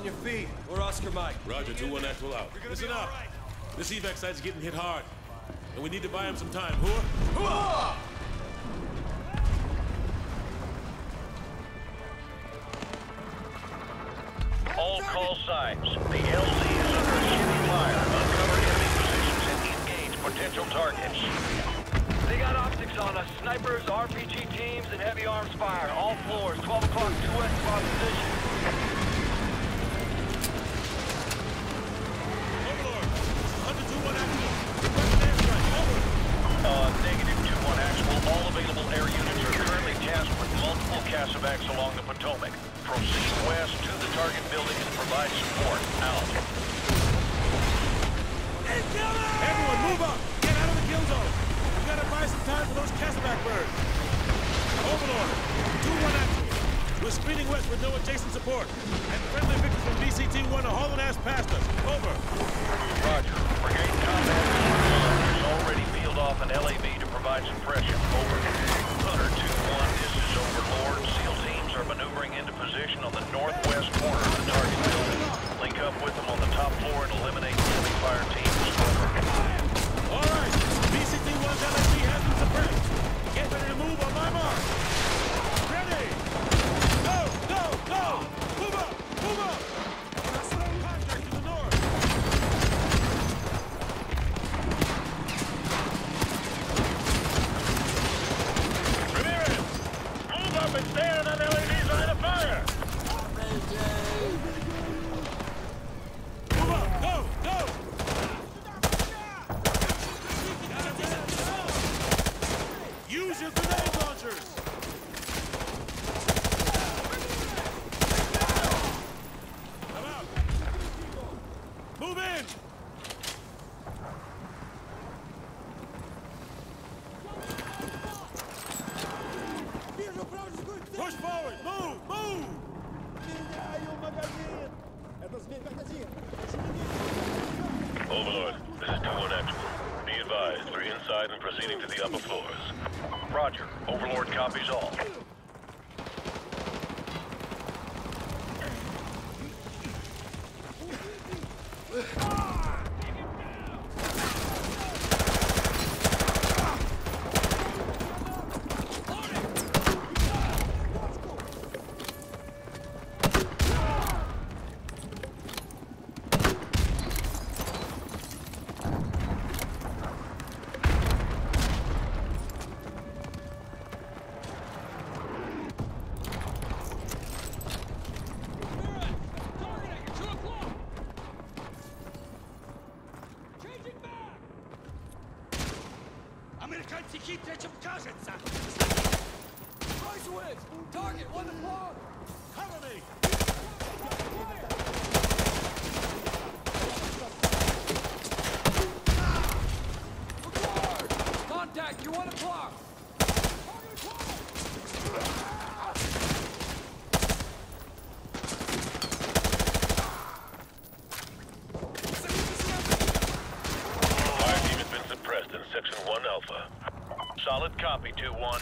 On your feet. We're Oscar Mike. Roger, 2-1 actual out. Listen up. This evac site's getting hit hard. And we need to buy him some time. Hooah! All call signs. The LZ is under heavy fire. Uncover enemy positions and engage potential targets. They got optics on us. Snipers, RPG teams, and heavy arms fire. All floors. 12 o'clock, 2 west of our position. Overlord, this is Hunter 2-1 actual. Request an airstrike. Over. Negative 2-1 actual. All available air units are currently tasked with multiple Casevacs along the Potomac. Proceed west to the target building and provide support. Out. Everyone, move up! Get out of the kill zone! We gotta buy some time for those Casevac birds. Overlord, 2-1 actual. We're screening west with no adjacent support. And friendly victors from BCT-1 are hauling ass past us. Over. Roger. Brigade combat is already peeled off an LAV to provide suppression. Over. Hunter 2-1, this is Overlord. SEAL teams are maneuvering into position on the northwest corner of the target building. Link up with them on the top floor and eliminate enemy fire teams. Over. All right. BCT-1's LAV has been suppressed. Get ready to move on my mark. Ready! Go! Go! Go! Move up! Move up! Contact to the north. Ramirez! Move up and stay on that LAV's line of fire! Move up! Go! Go! Use your grenade launchers! Come out! Move in! Push forward! Move! Move! Overlord, this is 2-1 actual. Be advised, we're inside and proceeding to the upper floors. Roger. Overlord copies all. Американцы хитрее, чем кажется! Target, 1 o'clock! Cover me! Contact, you're 1 o'clock! Fire team has been suppressed in Section 1 Alpha. Solid copy, 2-1.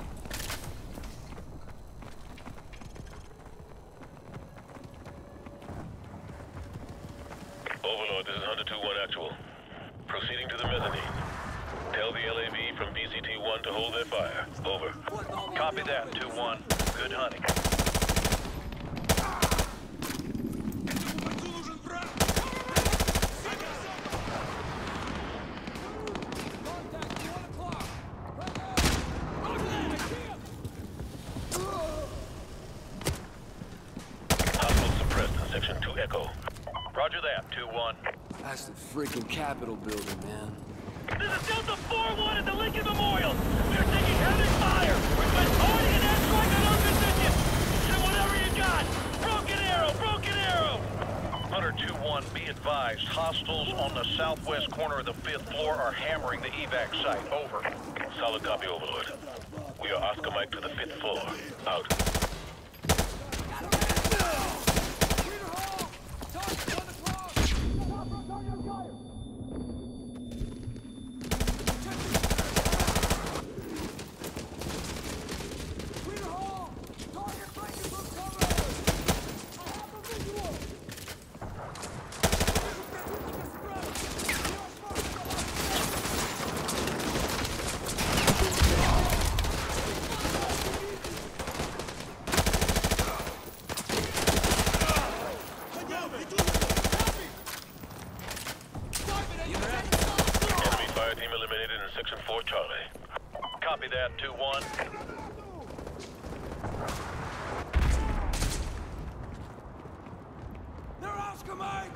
Overlord, this is Hunter 2-1 actual. Proceeding to the mezzanine. Tell the LAV from BCT-1 to hold their fire. Over. Copy that, 2-1. Good hunting. Contact, you're 1 o'clock! Hostile suppressed in Section 2 Echo. Roger that, 2-1. That's the freaking Capitol building, man. This is Delta 4-1 at the Lincoln Memorial. We are taking heavy fire. Request boarding and airstrike on our position. Send whatever you got. Broken arrow, broken arrow. Hunter 2-1, be advised. Hostiles on the southwest corner of the 5th floor are hammering the evac site. Over. Solid copy, Overlord. We are Oscar Mike to the 5th floor. Out. Copy that, 2-1. They're Oscar Mike!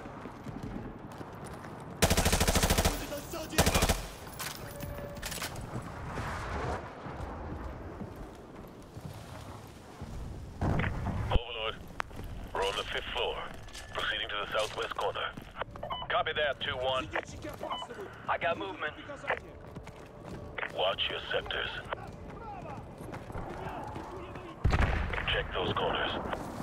Overlord, we're on the 5th floor, proceeding to the southwest corner. Copy that, 2-1. I got movement. Watch your sectors. Check those corners.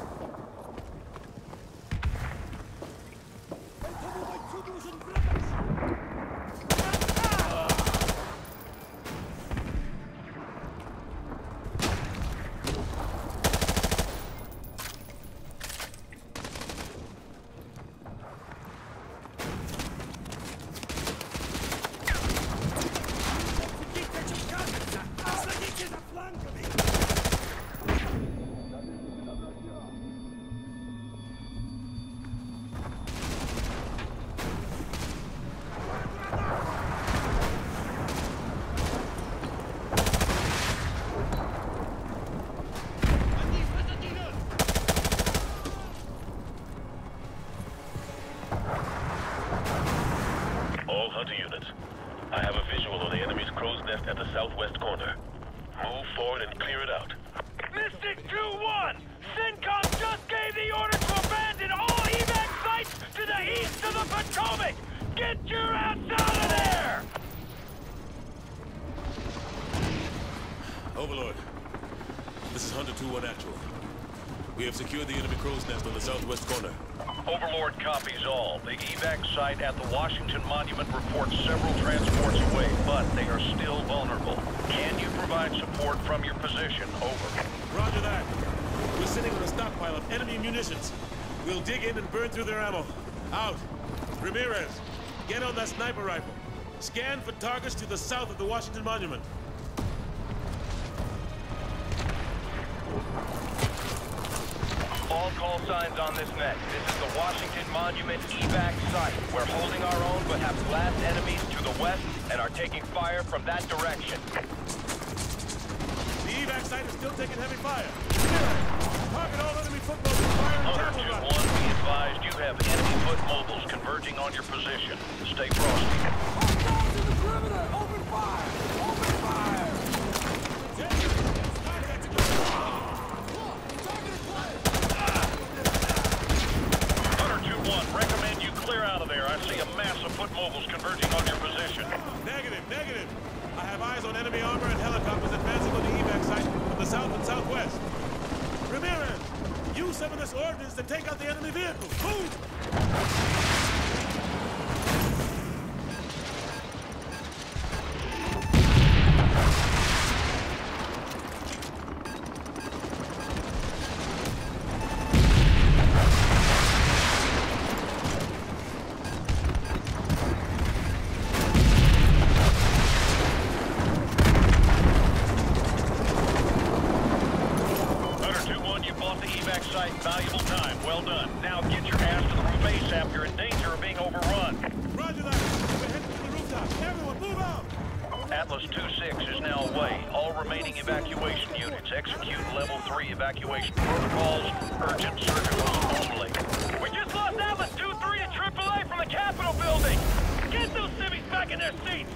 All Hunter units, I have a visual of the enemy's crow's nest at the southwest corner. Move forward and clear it out. Mystic 2-1! CENTCOM just gave the order to abandon all evac sites to the east of the Potomac! Get your ass out of there! Overlord, this is Hunter 2-1 actual. We have secured the enemy crow's nest on the southwest corner. Overlord copies all. The evac site at the Washington Monument reports several transports away, but they are still vulnerable. Can you provide support from your position? Over. Roger that. We're sitting on a stockpile of enemy munitions. We'll dig in and burn through their ammo. Out. Ramirez, get on that sniper rifle. Scan for targets to the south of the Washington Monument. All call signs on this net. This is the Washington Monument evac site. We're holding our own, but have blast enemies to the west and are taking fire from that direction. The evac site is still taking heavy fire. Target all enemy foot mobiles firing Hunter javelin 2-1, be advised you have enemy foot mobiles converging on your position. Stay frosty. Hostiles in the perimeter! Open fire! Open fire! Hunter 2-1, recommend you clear out of there. I see a mass of foot mobiles converging on your position. Negative, negative. I have eyes on enemy armor and helicopters advancing on the evac site from the south and southwest. Ramirez, use some of this ordnance to take out the enemy vehicle. Move! Site, valuable time. Well done. Now get your ass to the roof ASAP. You're in danger of being overrun. Roger that. We're heading to the rooftop. Everyone, move out! Atlas 2-6 is now away. All remaining evacuation units execute level 3 evacuation protocols. Urgent surgical only. We just lost Atlas 2-3 and AAA from the Capitol building! Get those civvies back in their seats!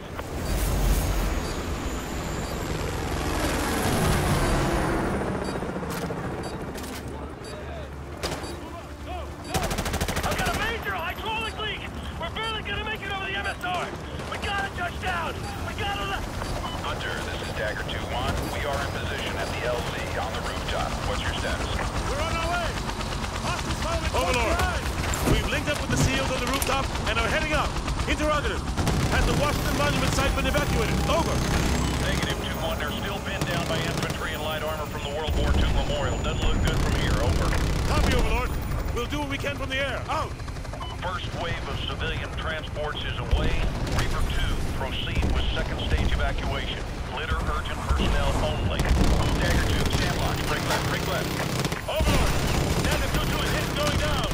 We gotta touch down! We gotta Hunter, this is Dagger 2-1. We are in position at the LZ on the rooftop. What's your status? We're on our way! Overlord, we've linked up with the SEALs on the rooftop and are heading up. Interrogative. Has the Washington Monument site been evacuated? Over. Negative 2-1. They're still pinned down by infantry and light armor from the World War II Memorial. Doesn't look good from here. Over. Copy, Overlord. We'll do what we can from the air. Out. First wave of civilian transports is away. Reaper 2, proceed with second stage evacuation. Litter urgent personnel only. Dagger 2, sandbox. Break left, break left. Overlord! Dagger 2-2 is hit going down!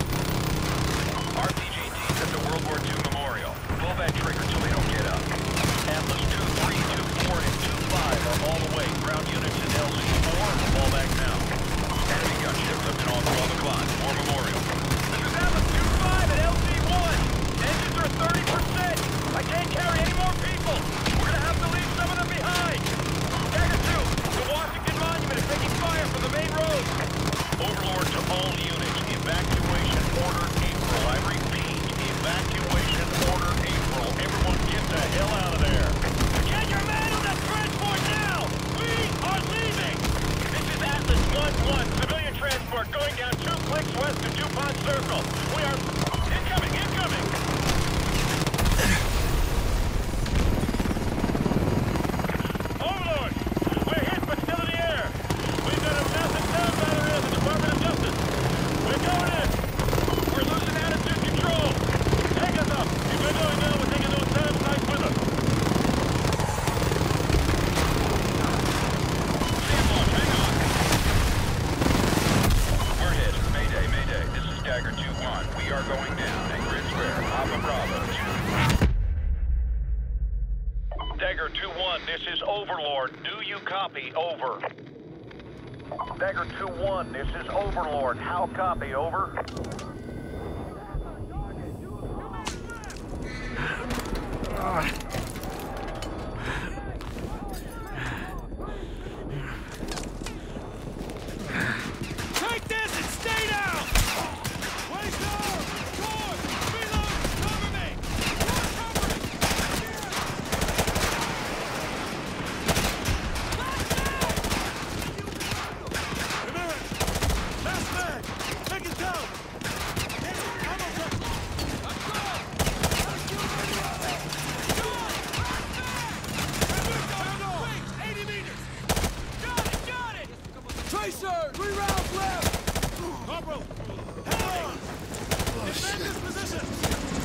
RPG teams at the World War II Memorial. Pull that trigger till they don't get up. Atlas 2-3, 2-4, and 2-5 LZ4, fall back now. Enemy gunships have been on 12 o'clock. War Memorial. This is Atlas 2-5 at LZ1. Engines are 30%. I can't carry any more people. We're gonna have to leave some of them behind. Dagger 2, the Washington Monument is taking fire from the main road. Overlord to all units. Evacuation order April. I repeat, evacuation order April. Everyone get the hell out of there. Get your man on that transport now! We are leaving! This is Atlas 1-1. Civilian transport going down 2 clicks west of DuPont Circle. We are... Incoming! Incoming! Overlord! We're hit but still in the air. We've got a massive sound battery at the Department of Justice. We're going in. We're losing attitude control. Take us up. If we're going down, we're taking those SAM sites with us. Stand low, hang on. We're hit. Mayday, mayday. This is Dagger 2-1. We are going down at Grid Square. Papa Bravo. Dagger 2-1, this is Overlord. Do you copy? Over. Dagger 2-1, this is Overlord. How copy? Over. Take this and stay down! Waste down! Forward! Reload! Cover me! Remember! Last mag! Take it down! Hit! Ammo cut! Let's go! Let's go! Go! Wait! 80 meters! Got it! Got it! Tracer! 3 rounds left! Corporal! Hang on! Defend this position!